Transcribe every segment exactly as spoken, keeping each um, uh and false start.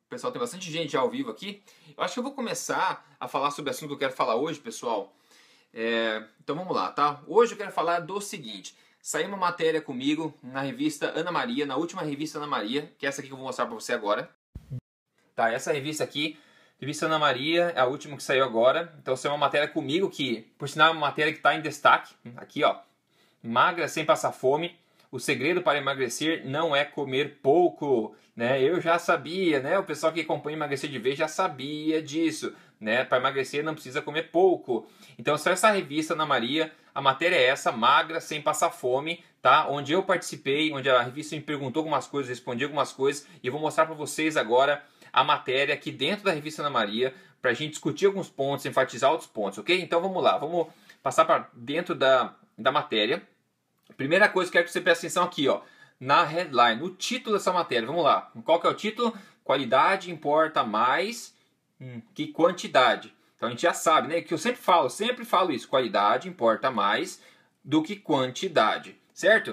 pessoal, tem bastante gente já ao vivo aqui. Eu acho que eu vou começar a falar sobre o assunto que eu quero falar hoje, pessoal. É, então vamos lá, tá? Hoje eu quero falar do seguinte. Saiu uma matéria comigo na revista Ana Maria, na última revista Ana Maria, que é essa aqui que eu vou mostrar pra você agora. Tá, essa revista aqui, revista Ana Maria, é a última que saiu agora. Então saiu uma matéria comigo que, por sinal, é uma matéria que está em destaque. Aqui, ó. Magra sem passar fome. O segredo para emagrecer não é comer pouco, né? Eu já sabia, né? O pessoal que acompanha Emagrecer de Vez já sabia disso, né? Para emagrecer não precisa comer pouco. Então, só essa revista Ana Maria, a matéria é essa, Magra sem passar fome, tá? Onde eu participei, onde a revista me perguntou algumas coisas, respondi algumas coisas, e eu vou mostrar para vocês agora a matéria aqui dentro da revista Ana Maria, para a gente discutir alguns pontos, enfatizar outros pontos, ok? Então, vamos lá, vamos passar para dentro da, da matéria. Primeira coisa que eu quero que você preste atenção aqui, ó, na headline, no título dessa matéria. Vamos lá. Qual que é o título? Qualidade importa mais hum, que quantidade. Então a gente já sabe, né? Que eu sempre falo, sempre falo isso. Qualidade importa mais do que quantidade, certo?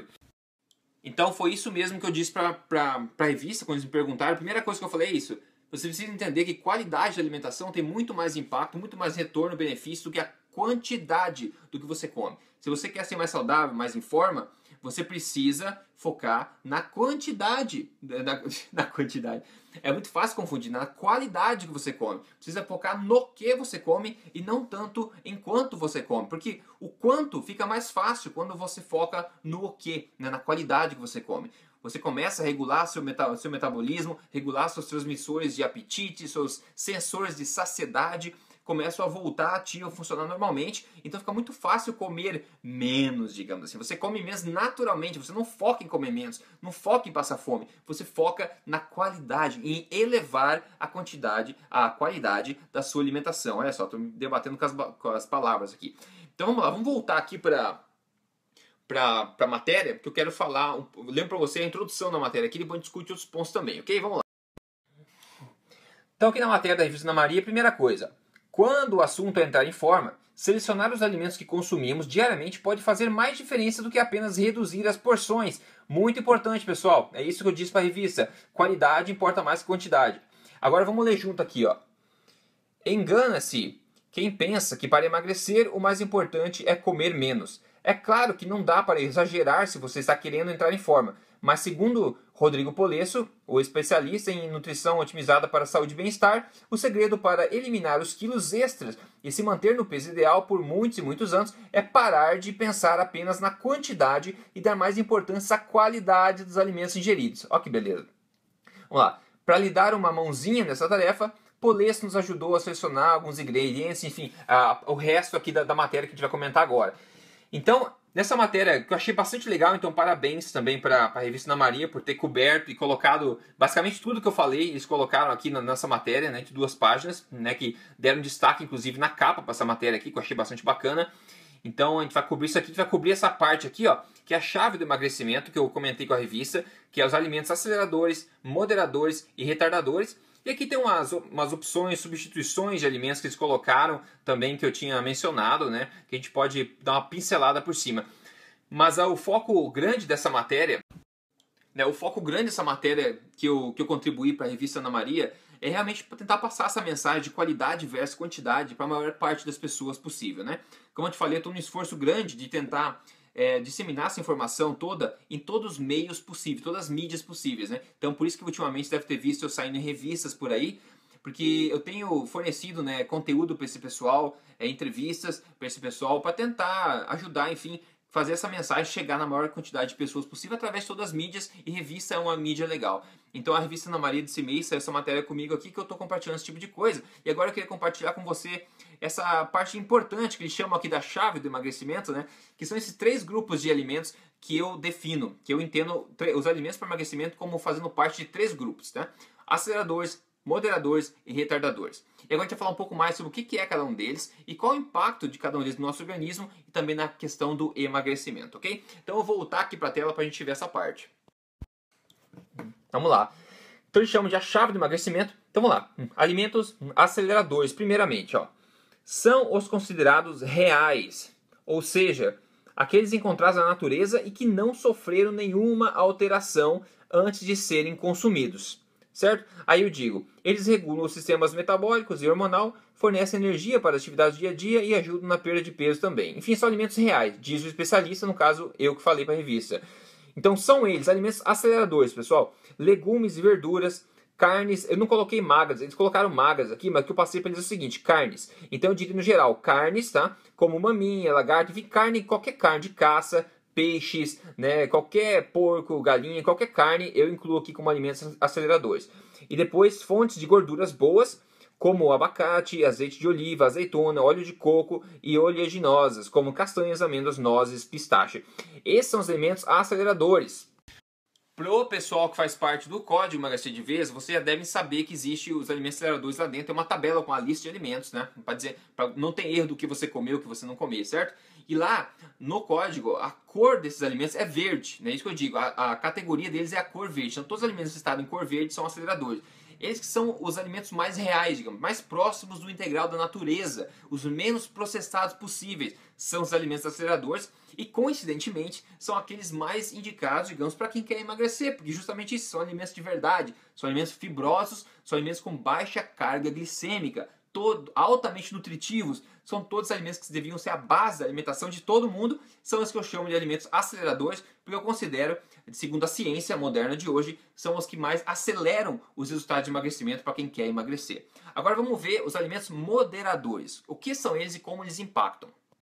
Então foi isso mesmo que eu disse para a revista quando eles me perguntaram. A primeira coisa que eu falei é isso. Você precisa entender que qualidade da alimentação tem muito mais impacto, muito mais retorno, benefício do que a quantidade do que você come. Se você quer ser mais saudável, mais em forma, você precisa focar na quantidade. Na, na quantidade. É muito fácil confundir, na qualidade que você come. Precisa focar no que você come e não tanto em quanto você come. Porque o quanto fica mais fácil quando você foca no que, né, na qualidade que você come. Você começa a regular seu, meta, seu metabolismo, regular seus transmissores de apetite, seus sensores de saciedade, começam a voltar ativo, a funcionar normalmente, então fica muito fácil comer menos, digamos assim. Você come menos naturalmente, você não foca em comer menos, não foca em passar fome, você foca na qualidade, em elevar a quantidade, a qualidade da sua alimentação. Olha só, estou me debatendo com as, com as palavras aqui. Então vamos lá, vamos voltar aqui para para a matéria, porque eu quero falar, eu lembro para você a introdução da matéria aqui, depois a gente discute outros pontos também, ok? Vamos lá. Então aqui na matéria da revista Ana Maria, primeira coisa, quando o assunto é entrar em forma, selecionar os alimentos que consumimos diariamente pode fazer mais diferença do que apenas reduzir as porções. Muito importante, pessoal, é isso que eu disse para a revista, qualidade importa mais que quantidade. Agora vamos ler junto aqui, ó. Engana-se quem pensa que para emagrecer o mais importante é comer menos. É claro que não dá para exagerar se você está querendo entrar em forma, mas segundo Rodrigo Polesso, o especialista em nutrição otimizada para a saúde e bem-estar, o segredo para eliminar os quilos extras e se manter no peso ideal por muitos e muitos anos é parar de pensar apenas na quantidade e dar mais importância à qualidade dos alimentos ingeridos. Olha que beleza. Vamos lá. Para lhe dar uma mãozinha nessa tarefa, Polesso nos ajudou a selecionar alguns ingredientes, enfim, a, o resto aqui da, da matéria que a gente vai comentar agora. Então, nessa matéria que eu achei bastante legal, então parabéns também para a revista Ana Maria por ter coberto e colocado basicamente tudo que eu falei, eles colocaram aqui na, nessa matéria, né, de duas páginas, né, que deram destaque inclusive na capa para essa matéria aqui, que eu achei bastante bacana. Então a gente vai cobrir isso aqui, a gente vai cobrir essa parte aqui, ó, que é a chave do emagrecimento, que eu comentei com a revista, que é os alimentos aceleradores, moderadores e retardadores. E aqui tem umas, umas opções, substituições de alimentos que eles colocaram também, que eu tinha mencionado, né? Que a gente pode dar uma pincelada por cima. Mas ah, o foco grande dessa matéria, né, o foco grande dessa matéria que eu, que eu contribuí para a revista Ana Maria é realmente para tentar passar essa mensagem de qualidade versus quantidade para a maior parte das pessoas possível, né? Como eu te falei, eu estou num esforço grande de tentar É, disseminar essa informação toda em todos os meios possíveis, todas as mídias possíveis, né? Então por isso que ultimamente deve ter visto eu saindo em revistas por aí, porque eu tenho fornecido, né, conteúdo para esse pessoal, é, entrevistas para esse pessoal, para tentar ajudar, enfim, fazer essa mensagem chegar na maior quantidade de pessoas possível através de todas as mídias, e revista é uma mídia legal. Então a revista Ana Maria desse mês saiu essa matéria comigo aqui que eu estou compartilhando esse tipo de coisa, e agora eu queria compartilhar com você essa parte importante que eles chamam aqui da chave do emagrecimento, né? Que são esses três grupos de alimentos que eu defino, que eu entendo os alimentos para emagrecimento como fazendo parte de três grupos, tá? Aceleradores, moderadores e retardadores. E agora a gente vai falar um pouco mais sobre o que é cada um deles e qual o impacto de cada um deles no nosso organismo e também na questão do emagrecimento, ok? Então eu vou voltar aqui para a tela para a gente ver essa parte. Vamos lá. Então eles chamam de a chave do emagrecimento. Então vamos lá. Alimentos aceleradores, primeiramente, ó. São os considerados reais, ou seja, aqueles encontrados na natureza e que não sofreram nenhuma alteração antes de serem consumidos. certo? Aí eu digo, eles regulam os sistemas metabólicos e hormonal, fornecem energia para as atividades do dia a dia e ajudam na perda de peso também. Enfim, são alimentos reais, diz o especialista, no caso eu que falei para a revista. Então são eles, alimentos aceleradores, pessoal. Legumes e verduras, carnes, eu não coloquei magras, eles colocaram magras aqui, mas o que eu passei para eles é o seguinte, carnes. Então eu digo no geral, carnes, tá? Como maminha, lagarto, enfim, carne, qualquer carne de caça, peixes, né, qualquer porco, galinha, qualquer carne, eu incluo aqui como alimentos aceleradores. E depois fontes de gorduras boas, como abacate, azeite de oliva, azeitona, óleo de coco e oleaginosas, como castanhas, amêndoas, nozes, pistache. Esses são os alimentos aceleradores. Pro pessoal que faz parte do código Emagrecer de Vez, vocês já devem saber que existe os alimentos aceleradores lá dentro. Tem uma tabela com a lista de alimentos, né? Para dizer, pra não tem erro do que você comeu, o que você não comeu, certo? E lá, no código, a cor desses alimentos é verde, né? Isso que eu digo, a, a categoria deles é a cor verde. Então todos os alimentos que estão em cor verde são aceleradores. Eles que são os alimentos mais reais, digamos, mais próximos do integral da natureza, os menos processados possíveis, são os alimentos aceleradores e, coincidentemente, são aqueles mais indicados, digamos, para quem quer emagrecer, porque justamente isso, são alimentos de verdade, são alimentos fibrosos, são alimentos com baixa carga glicêmica, todo, altamente nutritivos, são todos alimentos que deviam ser a base da alimentação de todo mundo, são os que eu chamo de alimentos aceleradores, porque eu considero, segundo a ciência moderna de hoje, são os que mais aceleram os resultados de emagrecimento para quem quer emagrecer. Agora vamos ver os alimentos moderadores. O que são eles e como eles impactam?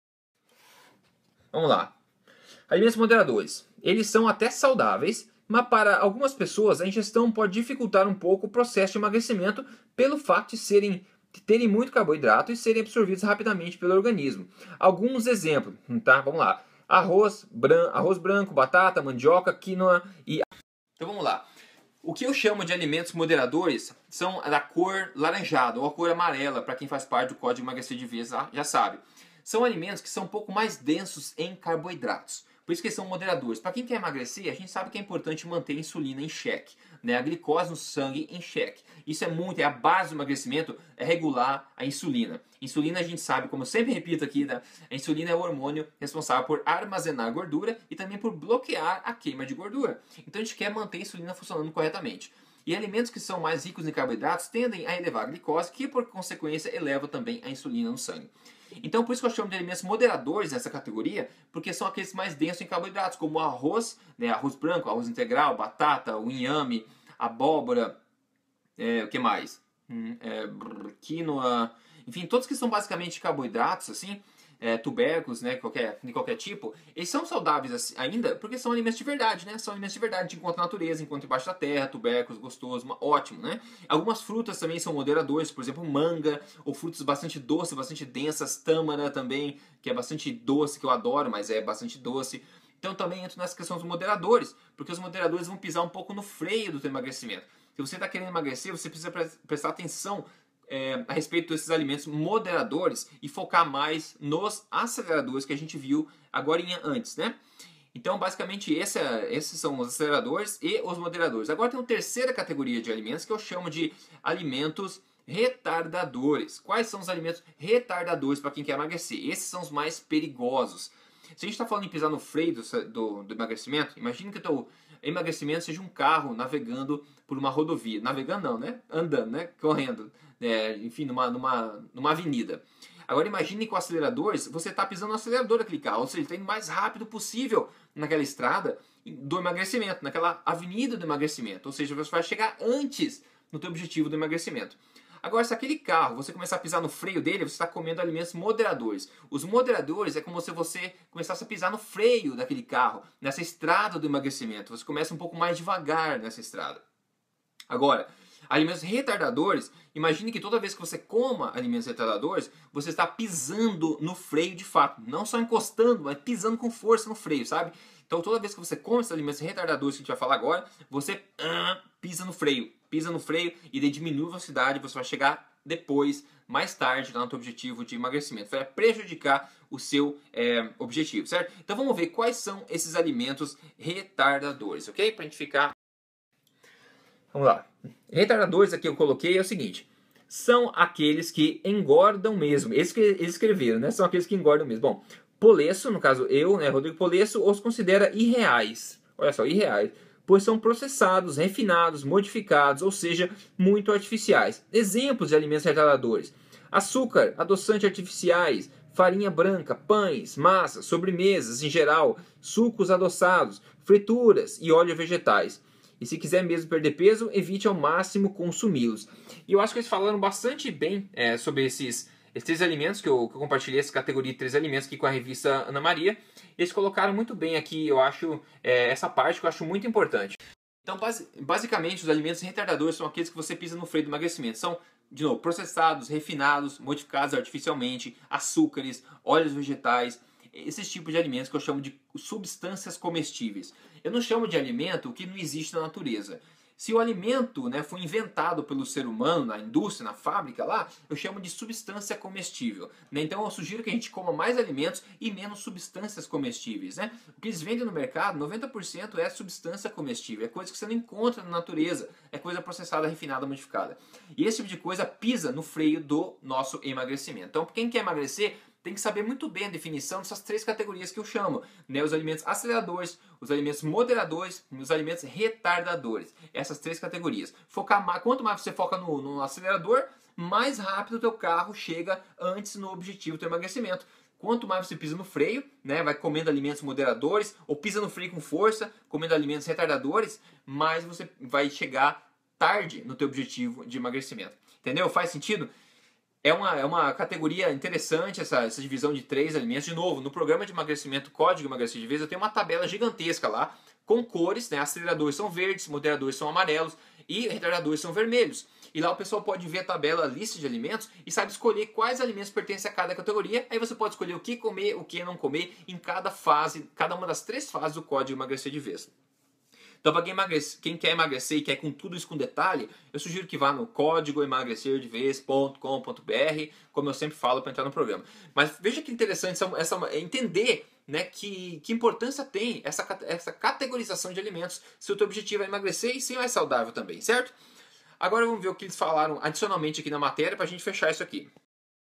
Vamos lá. Alimentos moderadores. Eles são até saudáveis, mas para algumas pessoas a ingestão pode dificultar um pouco o processo de emagrecimento pelo fato de serem de terem muito carboidrato e serem absorvidos rapidamente pelo organismo. Alguns exemplos, tá? Vamos lá. Arroz, bran arroz branco, batata, mandioca, quinoa e... Então vamos lá. O que eu chamo de alimentos moderadores são da cor laranjada ou a cor amarela, para quem faz parte do código Emagrecer de Vez já sabe. São alimentos que são um pouco mais densos em carboidratos. Por isso que eles são moderadores. Para quem quer emagrecer, a gente sabe que é importante manter a insulina em xeque, né? A glicose no sangue em xeque. Isso é muito, é a base do emagrecimento, é regular a insulina. Insulina a gente sabe, como eu sempre repito aqui, né? A insulina é o hormônio responsável por armazenar gordura e também por bloquear a queima de gordura. Então a gente quer manter a insulina funcionando corretamente. E alimentos que são mais ricos em carboidratos tendem a elevar a glicose, que por consequência eleva também a insulina no sangue. Então por isso que eu chamo de alimentos moderadores nessa categoria, porque são aqueles mais densos em carboidratos, como o arroz, né, arroz branco, arroz integral, batata, o inhame, abóbora, é, o que mais? Hum, é, brrr, quinoa, enfim, todos que são basicamente carboidratos, assim, é, tubérculos, né, qualquer, de qualquer tipo, eles são saudáveis assim, ainda porque são alimentos de verdade, né? São alimentos de verdade, a gente encontra na natureza, encontra embaixo da terra, tubérculos, gostoso, uma, ótimo, né? Algumas frutas também são moderadores, por exemplo, manga, ou frutas bastante doces, bastante densas, tâmara também, que é bastante doce, que eu adoro, mas é bastante doce. Então também entro nessa questão dos moderadores, porque os moderadores vão pisar um pouco no freio do teu emagrecimento. Se você está querendo emagrecer, você precisa prestar atenção É, a respeito desses alimentos moderadores e focar mais nos aceleradores que a gente viu agora antes, né? Então, basicamente, esse é, esses são os aceleradores e os moderadores. Agora tem uma terceira categoria de alimentos que eu chamo de alimentos retardadores. Quais são os alimentos retardadores para quem quer emagrecer? Esses são os mais perigosos. Se a gente está falando em pisar no freio do, do, do emagrecimento, imagine que o teu emagrecimento seja um carro navegando por uma rodovia. Navegando não, né? Andando, né? Correndo. É, enfim, numa, numa, numa avenida. Agora imagine que com aceleradores, você está pisando no acelerador daquele carro, ou seja, ele está indo o mais rápido possível naquela estrada do emagrecimento, naquela avenida do emagrecimento. Ou seja, você vai chegar antes no teu objetivo do emagrecimento. Agora, se aquele carro, você começar a pisar no freio dele, você está comendo alimentos moderadores. Os moderadores é como se você começasse a pisar no freio daquele carro, nessa estrada do emagrecimento. Você começa um pouco mais devagar nessa estrada. Agora, alimentos retardadores, imagine que toda vez que você coma alimentos retardadores, você está pisando no freio de fato. Não só encostando, mas pisando com força no freio, sabe? Então toda vez que você come esses alimentos retardadores que a gente vai falar agora, você uh, pisa no freio. Pisa no freio e daí diminui a velocidade, você vai chegar depois, mais tarde, lá no teu objetivo de emagrecimento. Vai prejudicar o seu é, objetivo, certo? Então vamos ver quais são esses alimentos retardadores, ok? Pra gente ficar... Vamos lá. Retardadores aqui eu coloquei é o seguinte. São aqueles que engordam mesmo. Eles que eles escreveram, né? São aqueles que engordam mesmo. Bom, Polesso, no caso eu, né, Rodrigo Polesso, os considera irreais. Olha só, irreais. pois são processados, refinados, modificados, ou seja, muito artificiais. Exemplos de alimentos retardadores: açúcar, adoçantes artificiais, farinha branca, pães, massas, sobremesas em geral, sucos adoçados, frituras e óleos vegetais. E se quiser mesmo perder peso, evite ao máximo consumi-los. E eu acho que eles falaram bastante bem é, sobre esses, esses três alimentos, que eu, que eu compartilhei essa categoria de três alimentos aqui com a revista Ana Maria. Eles colocaram muito bem aqui, eu acho, é, essa parte que eu acho muito importante. Então, base, basicamente, os alimentos retardadores são aqueles que você pisa no freio do emagrecimento. São, de novo, processados, refinados, modificados artificialmente, açúcares, óleos vegetais, esses tipos de alimentos que eu chamo de substâncias comestíveis. Eu não chamo de alimento o que não existe na natureza. Se o alimento, né, foi inventado pelo ser humano, na indústria, na fábrica lá, eu chamo de substância comestível. Né? Então eu sugiro que a gente coma mais alimentos e menos substâncias comestíveis. Né? O que eles vendem no mercado, noventa por cento é substância comestível. É coisa que você não encontra na natureza. É coisa processada, refinada, modificada. E esse tipo de coisa pisa no freio do nosso emagrecimento. Então quem quer emagrecer tem que saber muito bem a definição dessas três categorias que eu chamo, né? Os alimentos aceleradores, os alimentos moderadores e os alimentos retardadores. Essas três categorias. Focar mais, quanto mais você foca no, no acelerador, mais rápido o teu carro chega antes no objetivo do teu emagrecimento. Quanto mais você pisa no freio, né, vai comendo alimentos moderadores, ou pisa no freio com força, comendo alimentos retardadores, mais você vai chegar tarde no teu objetivo de emagrecimento. Entendeu? Faz sentido? É uma, é uma categoria interessante essa, essa divisão de três alimentos. De novo, no programa de emagrecimento, Código Emagrecer de Vez, eu tenho uma tabela gigantesca lá, com cores, né? Aceleradores são verdes, moderadores são amarelos e retardadores são vermelhos. E lá o pessoal pode ver a tabela, a lista de alimentos e sabe escolher quais alimentos pertencem a cada categoria. Aí você pode escolher o que comer, o que não comer em cada fase, cada uma das três fases do Código Emagrecer de Vez. Então, para quem, quem quer emagrecer e quer com tudo isso com detalhe, eu sugiro que vá no código emagrecer de vez ponto com ponto br, como eu sempre falo para entrar no programa. Mas veja que interessante essa, essa, entender, né, que, que importância tem essa, essa categorização de alimentos se o teu objetivo é emagrecer e ser mais saudável também, certo? Agora vamos ver o que eles falaram adicionalmente aqui na matéria para a gente fechar isso aqui.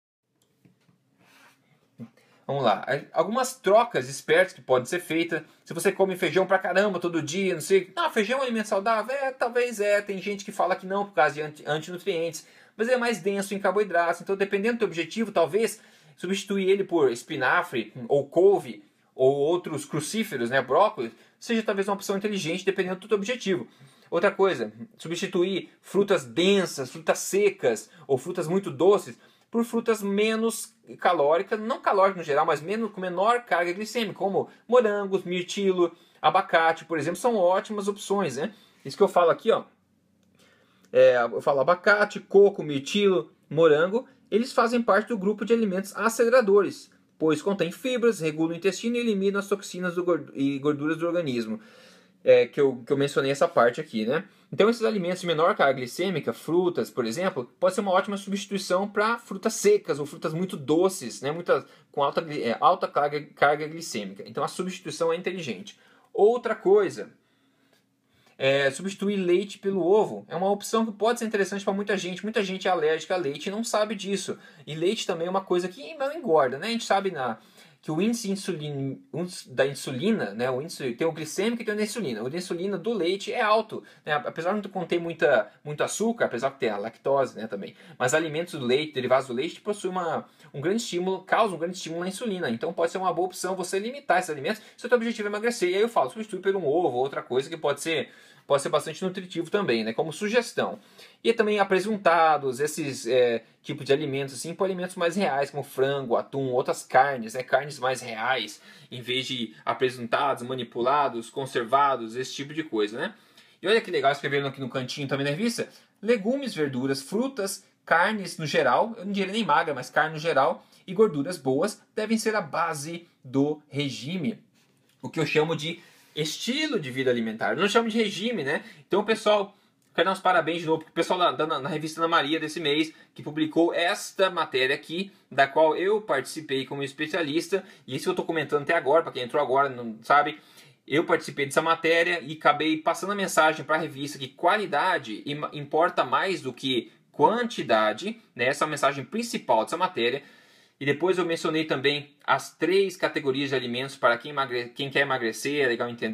Vamos lá, algumas trocas espertas que podem ser feitas. Se você come feijão pra caramba todo dia, não sei, ah, feijão é um alimento saudável? É, talvez é, tem gente que fala que não por causa de antinutrientes, mas é mais denso em carboidratos, então dependendo do teu objetivo, talvez substituir ele por espinafre ou couve ou outros crucíferos, né, brócolis, seja talvez uma opção inteligente dependendo do teu objetivo. Outra coisa, substituir frutas densas, frutas secas ou frutas muito doces por frutas menos calóricas, não calóricas no geral, mas menos, com menor carga glicêmica, como morangos, mirtilo, abacate, por exemplo, são ótimas opções, né? Isso que eu falo aqui, ó, é, eu falo abacate, coco, mirtilo, morango, eles fazem parte do grupo de alimentos aceleradores, pois contém fibras, regulam o intestino e eliminam as toxinas do gordu e gorduras do organismo. É, que, eu, que eu mencionei essa parte aqui, né? Então esses alimentos de menor carga glicêmica, frutas, por exemplo, pode ser uma ótima substituição para frutas secas ou frutas muito doces, né? Muitas, com alta, é, alta carga, carga glicêmica. Então a substituição é inteligente. Outra coisa, é, substituir leite pelo ovo é uma opção que pode ser interessante para muita gente. Muita gente é alérgica a leite e não sabe disso. E leite também é uma coisa que não engorda, né? A gente sabe na... que o índice insulin, da insulina, né, o índice, tem o glicêmico e tem o da insulina. O da insulina do leite é alto, né, apesar de não conter muita, muito açúcar, apesar de ter a lactose, né, também. Mas alimentos do leite, derivados do leite, possuem uma, um grande estímulo, causam um grande estímulo na insulina. Então pode ser uma boa opção você limitar esses alimentos se o seu objetivo é emagrecer. E aí eu falo, substitui por um ovo, outra coisa que pode ser, pode ser bastante nutritivo também, né, como sugestão. E também apresentados, esses é, tipos de alimentos, assim, por alimentos mais reais, como frango, atum, outras carnes, né, carnes mais reais, em vez de apresentados, manipulados, conservados, esse tipo de coisa, né? E olha que legal, escrevendo aqui no cantinho também da revista, legumes, verduras, frutas, carnes no geral, eu não diria nem magra, mas carne no geral, e gorduras boas devem ser a base do regime, o que eu chamo de estilo de vida alimentar. Eu não chamo de regime, né? Então, pessoal, quero dar uns parabéns de novo para o pessoal da, da, na revista Ana Maria desse mês, que publicou esta matéria aqui, da qual eu participei como especialista, e isso eu estou comentando até agora, para quem entrou agora não sabe, eu participei dessa matéria e acabei passando a mensagem para a revista que qualidade importa mais do que quantidade, né? Essa é a mensagem principal dessa matéria. E depois eu mencionei também as três categorias de alimentos para quem, emagre... quem quer emagrecer, é legal entender.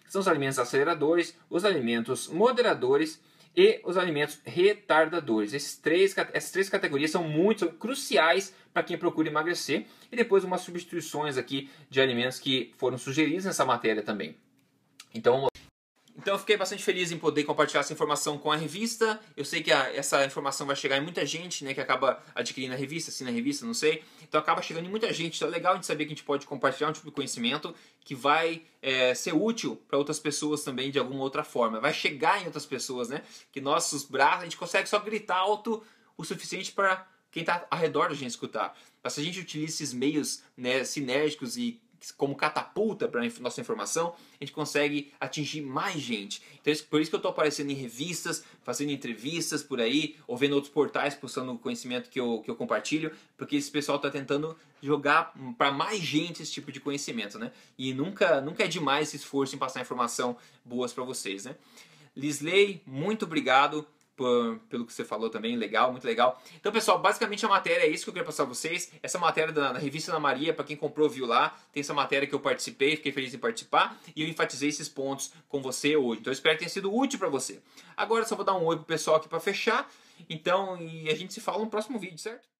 são os alimentos aceleradores, os alimentos moderadores e os alimentos retardadores. Esses três, essas três categorias são muito são cruciais para quem procura emagrecer. E depois umas substituições aqui de alimentos que foram sugeridos nessa matéria também. Então vamos lá. Então eu fiquei bastante feliz em poder compartilhar essa informação com a revista. Eu sei que a, essa informação vai chegar em muita gente, né, que acaba adquirindo a revista, assina a revista, não sei. Então acaba chegando em muita gente. Então é legal a gente saber que a gente pode compartilhar um tipo de conhecimento que vai é, ser útil para outras pessoas também de alguma outra forma. Vai chegar em outras pessoas, né? Que nossos braços, a gente consegue só gritar alto o suficiente para quem está ao redor da gente escutar. Mas se a gente utiliza esses meios, né, sinérgicos e como catapulta para a nossa informação, a gente consegue atingir mais gente. Então, por isso que eu estou aparecendo em revistas, fazendo entrevistas por aí, ou vendo outros portais postando o conhecimento que eu, que eu compartilho, porque esse pessoal está tentando jogar para mais gente esse tipo de conhecimento, né? E nunca, nunca é demais esse esforço em passar informação boas para vocês, né? Lisley, muito obrigado Por, pelo que você falou também, legal, muito legal. Então, pessoal, basicamente a matéria é isso que eu queria passar para vocês. Essa matéria da, da revista Ana Maria, para quem comprou, viu lá. Tem essa matéria que eu participei, fiquei feliz em participar. E eu enfatizei esses pontos com você hoje. Então, eu espero que tenha sido útil para você. Agora, só vou dar um oi pro pessoal aqui para fechar. Então, e a gente se fala no próximo vídeo, certo?